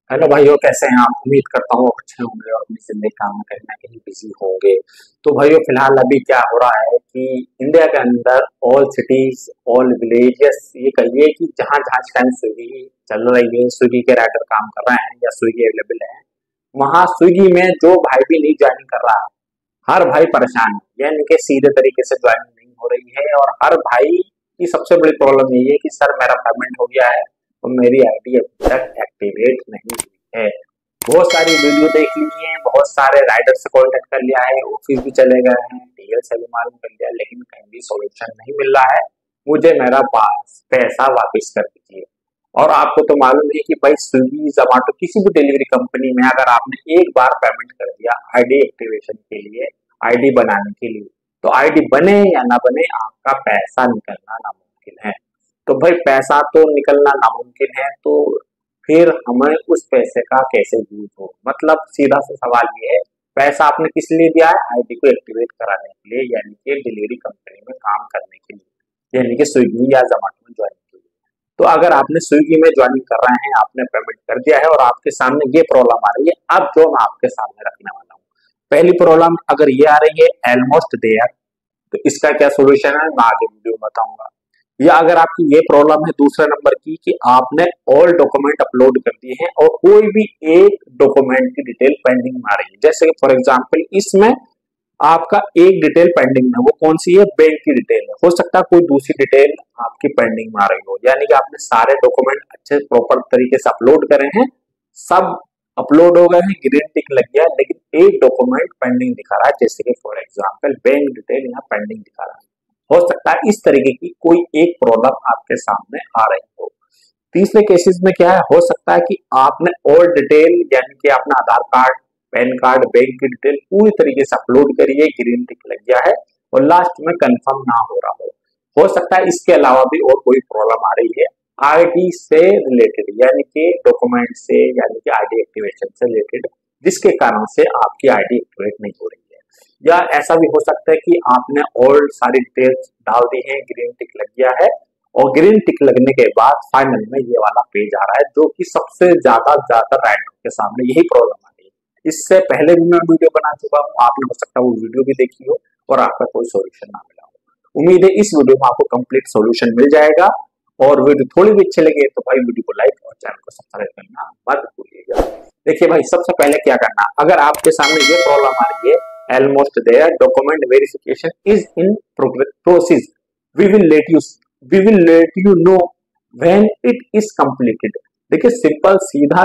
Hello भाइयों, कैसे हैं आप? उम्मीद करता हूँ आप अच्छे होंगे और अपनी जिंदगी काम में कहीं ना कहीं बिजी होंगे। तो भाइयों, फिलहाल अभी क्या हो रहा है कि इंडिया के अंदर ऑल सिटीज, ऑल विलेजेस, ये कहिए कि जहाँ जहाँ इस टाइम स्विगी चल रही है, स्विगी के राइडर काम कर रहे हैं या स्विगी अवेलेबल है, वहाँ स्विगी में जो भाई भी नहीं ज्वाइन कर रहा है, हर भाई परेशान है। यानी कि सीधे तरीके से ज्वाइनिंग नहीं हो रही है और हर भाई की सबसे बड़ी प्रॉब्लम यही है कि सर मेरा पेमेंट हो गया है और मेरी आईडी अभी तक एक्टिवेट नहीं हुई है। बहुत सारी वीडियो देख ली है, बहुत सारे राइडर से कॉन्टेक्ट कर लिया है, ऑफिस भी चले गए हैं, डीएल से भी मालूम कर लिया, लेकिन कहीं भी सोल्यूशन नहीं मिल रहा है। मुझे मेरा पास पैसा वापस कर दीजिए। और आपको तो मालूम है कि भाई स्विगी, जोमेटो, किसी भी डिलीवरी कंपनी में अगर आपने एक बार पेमेंट कर दिया आईडी एक्टिवेशन के लिए, आईडी बनाने के लिए, तो आईडी बने या ना बने, आपका पैसा निकलना नामुमकिन है। तो भाई पैसा तो निकलना नामुमकिन है, तो फिर हमें उस पैसे का कैसे यूज हो? मतलब सीधा सा सवाल ये है, पैसा आपने किस लिए दिया है? आईडी को एक्टिवेट कराने के लिए, यानी कि डिलीवरी कंपनी में काम करने के लिए, यानी कि स्विगी या जोमेटो में ज्वाइन के लिए। तो अगर आपने स्विगी में ज्वाइनिंग कर रहे हैं, आपने पेमेंट कर दिया है और आपके सामने ये प्रॉब्लम आ रही है, अब जो मैं आपके सामने रखने वाला हूँ, पहली प्रॉब्लम अगर ये आ रही है ऑलमोस्ट देयर, तो इसका क्या सोल्यूशन है मैं आगे वीडियो में बताऊंगा। या अगर आपकी ये प्रॉब्लम है दूसरे नंबर की कि आपने ऑल डॉक्यूमेंट अपलोड कर दिए हैं और कोई भी एक डॉक्यूमेंट की डिटेल पेंडिंग में आ रही है, जैसे फॉर एग्जांपल इसमें आपका एक डिटेल पेंडिंग में, वो कौन सी है? बैंक की डिटेल है। हो सकता है कोई दूसरी डिटेल आपकी पेंडिंग में आ रही हो, यानी कि आपने सारे डॉक्यूमेंट अच्छे प्रॉपर तरीके से अपलोड करे हैं, सब अपलोड हो गए हैं, ग्रीन टिक लग गया, लेकिन एक डॉक्यूमेंट पेंडिंग दिखा रहा है, जैसे कि फॉर एग्जांपल बैंक डिटेल यहाँ पेंडिंग दिखा रहा है। हो सकता है इस तरीके की कोई एक प्रॉब्लम आपके सामने आ रही हो। तीसरे केसेस में क्या है? हो सकता है कि आपने ऑल डिटेल, यानी कि अपना Aadhaar card, PAN card, bank की डिटेल पूरी तरीके से अपलोड करी है, ग्रीन टिक लग गया है और लास्ट में कंफर्म ना हो रहा हो। हो सकता है इसके अलावा भी और कोई प्रॉब्लम आ रही है आईडी से रिलेटेड, यानी कि डॉक्यूमेंट से, यानी कि आईडी एक्टिवेशन से रिलेटेड, जिसके कारण से आपकी आईडी एक्टिवेट नहीं हो रही है। या ऐसा भी हो सकता है कि आपने ऑल सारी डिटेल्स डाल दी है, ग्रीन टिक लग गया है और ग्रीन टिक लगने के बाद फाइनल में ये वाला पेज आ रहा है, जो कि सबसे ज्यादा राइडर के सामने यही प्रॉब्लम आ रही है। इससे पहले भी मैं वीडियो बना चुका हूँ, आपने हो सकता है वो वीडियो भी देखी हो और आपका कोई सोल्यूशन ना मिला हो। उम्मीद है इस वीडियो में आपको कंप्लीट सोल्यूशन मिल जाएगा। और वीडियो थोड़ी भी अच्छी लगे तो भाई वीडियो को लाइक और चैनल को सब्सक्राइब करना मत भूलिएगा। देखिए भाई, सबसे पहले क्या करना, अगर आपके सामने ये प्रॉब्लम आ रही है almost there, document verification is in process, we will let you we will let you know when it is completed. देखिए सिंपल सीधा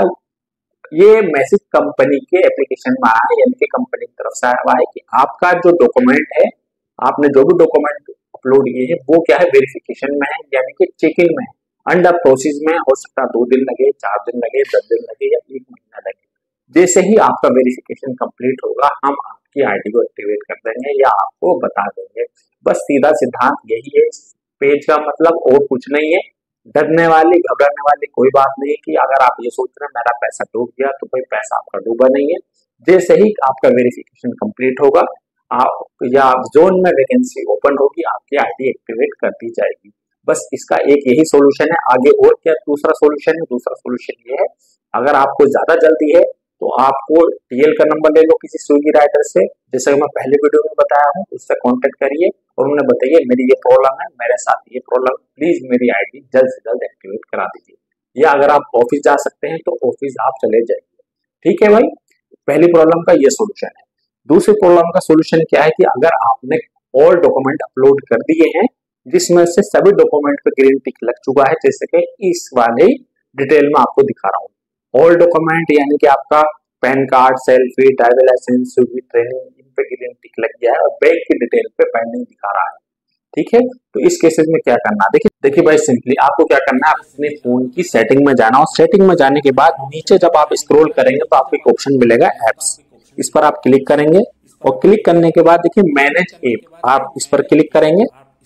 ये मैसेज कंपनी के एप्लीकेशन में आया है, यानी कि कंपनी की तरफ से आया हुआ है कि आपका जो डॉक्यूमेंट है, आपने जो भी डॉक्यूमेंट अपलोड किए हैं, वो क्या है? वेरिफिकेशन में है, यानी कि चेकिंग में है, अंडर प्रोसेस में। हो सकता है 2 दिन लगे, 4 दिन लगे, 10 दिन लगे या 1 महीना लगे। जैसे ही आपका वेरिफिकेशन कंप्लीट होगा, हम आपकी आईडी को एक्टिवेट कर देंगे या आपको बता देंगे। बस सीधा सिद्धांत यही है इस पेज का, मतलब और कुछ नहीं है। डरने वाली, घबराने वाली कोई बात नहीं है कि अगर आप ये सोच रहे हैं मेरा पैसा डूब गया, तो भाई पैसा आपका डूबा नहीं है। जैसे ही आपका वेरिफिकेशन कंप्लीट होगा, आप या जोन में वैकेंसी ओपन होगी, आपकी आईडी एक्टिवेट कर दी जाएगी। बस इसका एक यही सॉल्यूशन है। आगे और क्या दूसरा सॉल्यूशन है? दूसरा सॉल्यूशन ये है, अगर आपको ज्यादा जल्दी है तो आपको टीएल का नंबर ले लो किसी स्विगी राइडर से, जैसे मैं पहले वीडियो में बताया हूँ, उससे कांटेक्ट करिए और उन्हें बताइए मेरी ये प्रॉब्लम है, मेरे साथ ये प्रॉब्लम, प्लीज मेरी आईडी जल्द से जल्द एक्टिवेट करा दीजिए। या अगर आप ऑफिस जा सकते हैं तो ऑफिस आप चले जाइए। ठीक है भाई, पहली प्रॉब्लम का ये सोल्यूशन है। दूसरी प्रॉब्लम का सोल्यूशन क्या है कि अगर आपने ऑल डॉक्यूमेंट अपलोड कर दिए हैं, जिसमें से सभी डॉक्यूमेंट पे ग्रीन टिक लग चुका है, जैसे कि इस वाले डिटेल में आपको दिखा रहा हूँ, ऑल डॉक्यूमेंट यानी कि आपका PAN card, selfie, driver license, Swiggy training, इन पे ग्रीन टिक लग गया है और बैंक की डिटेल पे पेंडिंग दिखा रहा है। ठीक है, तो इस केसेस में क्या करना, देखिए भाई, सिंपली आपको क्या करना है, आप अपने फोन की सेटिंग में जाना और सेटिंग में जाने के बाद नीचे जब आप स्क्रॉल करेंगे तो आपको एक ऑप्शन मिलेगा एप्स, इस पर आप क्लिक करेंगे और क्लिक करने के बाद देखिए मैनेज ऐप, आप इस पर क्लिक करेंगे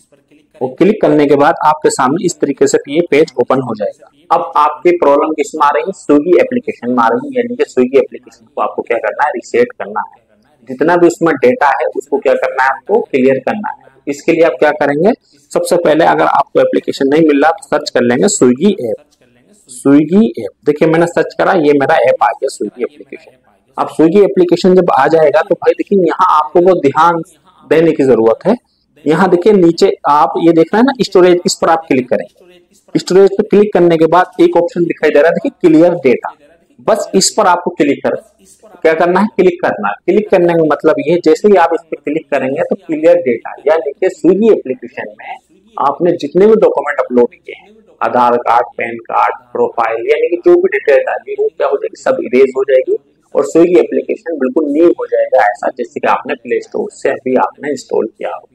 और क्लिक करने के बाद आपके सामने इस तरीके से ये पेज ओपन हो जाएगा। अब आपकी प्रॉब्लम किस में आ रही है? स्विगी एप्लीकेशन में आ रही है, यानी कि स्विगी एप्लीकेशन को आपको क्या करना है? रीसेट करना है। जितना भी उसमें डेटा है उसको क्या करना है? आपको क्लियर करना है। इसके लिए आप क्या करेंगे? सबसे पहले अगर आपको एप्लीकेशन नहीं मिल रहा तो सर्च कर लेंगे स्विगी ऐप। स्विगी ऐप, देखिए मैंने सर्च करा, ये मेरा ऐप आ गया स्विगी एप्लीकेशन। अब स्विगी एप्लीकेशन जब आ जाएगा तो भाई देखिए यहाँ आपको वो ध्यान देने की जरूरत है। यहाँ देखिए नीचे आप ये देख रहे हैं ना स्टोरेज, इस पर आप क्लिक करेंगे। स्टोरेज पे क्लिक करने के बाद एक ऑप्शन दिखाई दे रहा है, देखिए क्लियर डेटा, बस इस पर आपको क्लिक कर क्या करना है, क्लिक करना है। क्लिक करने का मतलब ये, जैसे ही आप इस पर क्लिक करेंगे तो क्लियर डेटा, या देखिए स्विगी एप्लीकेशन में आपने जितने भी डॉक्यूमेंट अपलोड किए हैं, Aadhaar card, PAN card, profile, यानी कि जो भी डिटेल डाली वो क्या हो जाएगी, सब इरेज हो जाएगी और स्विगी एप्लीकेशन बिल्कुल न्यू हो जाएगा, ऐसा जैसे कि आपने प्ले स्टोर से अभी आपने इंस्टॉल किया हो।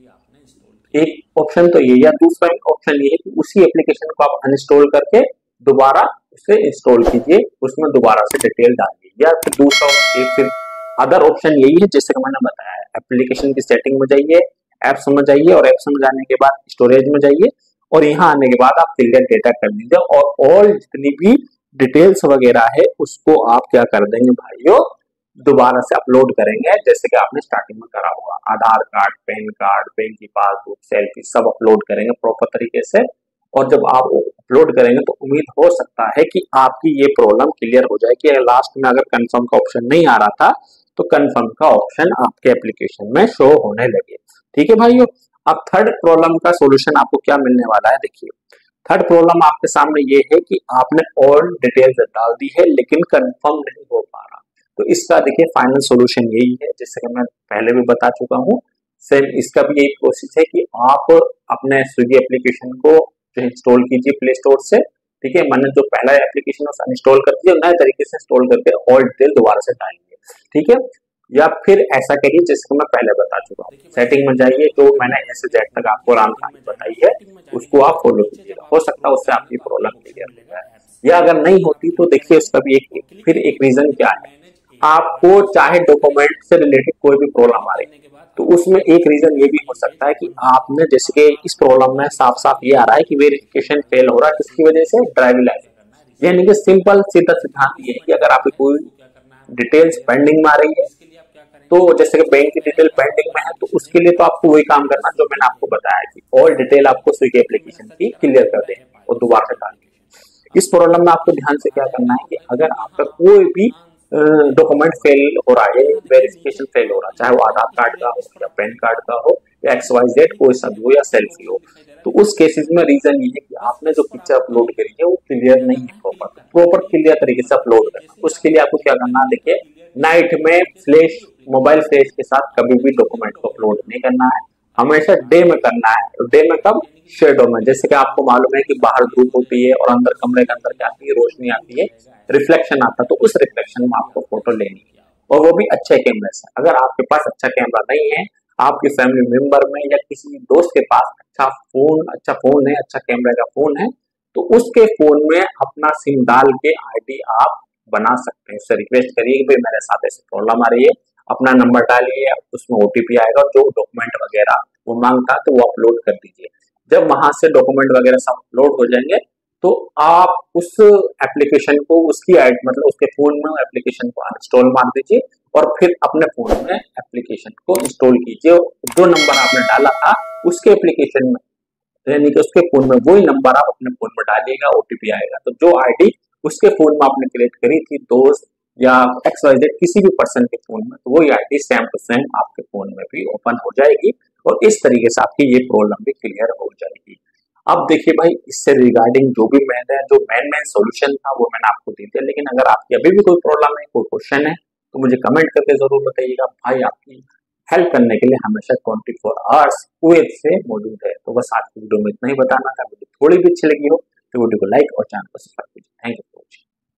एक ऑप्शन तो ये, या दूसरा ऑप्शन ये है कि उसी एप्लीकेशन को आप अनइंस्टॉल करके दोबारा उसे इंस्टॉल कीजिए, उसमें दोबारा से डिटेल डालिए, या फिर दूसरा फिर अदर ऑप्शन यही है जैसे कि मैंने बताया, एप्लीकेशन की सेटिंग में जाइए, एप्स में जाइए और एप्स में जाने के बाद स्टोरेज में जाइए और यहाँ आने के बाद आप क्लियर डेटा कर दीजिए और ऑल जितनी भी डिटेल्स वगैरह है उसको आप क्या कर देंगे भाइयों, दोबारा से अपलोड करेंगे जैसे कि आपने स्टार्टिंग में करा होगा। Aadhaar card, PAN card, bank की पासबुक, सेल्फी सब अपलोड करेंगे प्रॉपर तरीके से, और जब आप अपलोड करेंगे तो उम्मीद हो सकता है कि आपकी ये प्रॉब्लम क्लियर हो जाएगी। लास्ट में अगर कंफर्म का ऑप्शन नहीं आ रहा था तो कंफर्म का ऑप्शन आपके एप्लीकेशन में शो होने लगे। ठीक है भाइयों। अब थर्ड प्रॉब्लम का सॉल्यूशन आपको क्या मिलने वाला है, देखिए थर्ड प्रॉब्लम आपके सामने ये है कि आपने ऑल डिटेल्स डाल दी है लेकिन कंफर्म नहीं हो पा रहा। तो इसका देखिए फाइनल सॉल्यूशन यही है, जैसे कि मैं पहले भी बता चुका हूँ, सेम इसका भी यही प्रोसेस है कि आप अपने स्विगी एप्लीकेशन को जो इंस्टॉल कीजिए प्ले स्टोर से। ठीक है, मैंने जो पहला एप्लीकेशन उसे अनइंस्टॉल कर दिया, नए तरीके से इंस्टॉल करके ऑल डिटेल दोबारा से डालेंगे। ठीक है, या फिर ऐसा करिए जैसे कि मैं पहले बता चुका हूँ, सेटिंग में जाइए, जो मैंने ए से जेड तक आपको राम कहानी बताई है उसको आप फॉलो कीजिएगा, हो सकता है उससे आपकी प्रॉब्लम क्लियर हो जाए। या अगर नहीं होती तो देखिए उसका भी फिर एक रीजन क्या है, आपको चाहे डॉक्यूमेंट से रिलेटेड कोई भी प्रॉब्लम आ रही है तो उसमें एक रीजन ये भी हो सकता है कि आपने जैसे कि इस प्रॉब्लम में साफ साफ ये आ रहा है कि वेरिफिकेशन फेल हो रहा है, किसकी वजह से, ड्राइविंग लाइसेंस। यानी कि सिंपल सीधा सिद्धांत ये है कि अगर आपकी कोई डिटेल्स पेंडिंग में आ रही है, तो जैसे कि बैंक की डिटेल पेंडिंग में है, तो उसके लिए तो आपको वही काम करना जो मैंने आपको बताया कि ऑल डिटेल आपको स्विगी एप्लीकेशन की क्लियर कर दें और दोबारा से डाल दीजिए। इस प्रॉब्लम में आपको ध्यान से क्या करना है कि अगर आपका कोई भी डॉक्यूमेंट फेल हो रहा है, वेरिफिकेशन फेल हो रहा है, चाहे वो आधार कार्ड का हो या पैन कार्ड का हो या XYZ कोई सा भी हो या सेल्फी हो, तो उस केसेस में रीजन ये है कि आपने जो पिक्चर अपलोड करी है वो क्लियर नहीं है, प्रॉपर क्लियर तरीके से अपलोड करना। उसके लिए आपको क्या करना है, देखिए नाइट में फ्लैश, मोबाइल फ्लैश के साथ कभी भी डॉक्यूमेंट को अपलोड नहीं करना है, हमेशा डे में करना है। तो डे में कब, शेडो में, जैसे कि आपको मालूम है कि बाहर धूप होती है और अंदर कमरे के अंदर क्या आती है, रोशनी आती है, रिफ्लेक्शन आता है, तो उस रिफ्लेक्शन में आपको फोटो लेनी है और वो भी अच्छे कैमरे से। अगर आपके पास अच्छा कैमरा नहीं है, आपके फैमिली मेंबर में या किसी दोस्त के पास अच्छा फोन है, अच्छा कैमरे का फोन है, तो उसके फोन में अपना सिम डाल के आईडी आप बना सकते हैं। उससे रिक्वेस्ट करिए कि भाई मेरे साथ ऐसी प्रॉब्लम आ रही है, अपना नंबर डालिए, उसमें OTP आएगा और जो डॉक्यूमेंट वगैरह वो मांगता है तो वो अपलोड कर दीजिए। जब वहां से डॉक्यूमेंट वगैरह सब अपलोड हो जाएंगे तो आप उस एप्लीकेशन को उसकी मतलब उसके फोन में एप्लीकेशन को अनइंस्टॉल मार दीजिए और फिर अपने फोन में एप्लीकेशन को इंस्टॉल कीजिए। जो नंबर आपने डाला था उसके एप्लीकेशन में, यानी कि उसके फोन में वही नंबर आप अपने फोन में डालिएगा, OTP आएगा, तो जो आईडी उसके फोन में आपने क्रिएट करी थी दोस्त या XYZ किसी भी पर्सन के फोन में, तो वही आईडी सेम टू सेम आपके फोन में भी ओपन हो जाएगी और इस तरीके से आपकी ये प्रॉब्लम भी क्लियर हो जाएगी। अब देखिए भाई, इससे रिगार्डिंग जो भी मेन सोल्यूशन था वो मैंने आपको दे दिया, लेकिन अगर आपकी अभी भी कोई प्रॉब्लम है, कोई क्वेश्चन है, तो मुझे कमेंट करके जरूर बताइएगा। भाई आपकी हेल्प करने के लिए हमेशा 24 आवर्स कुवैत से मौजूद है। तो बस आज की वीडियो में इतना ही बताना था। वीडियो थोड़ी भी अच्छी लगी हो तो वीडियो को लाइक और चैनल को सब्सक्राइब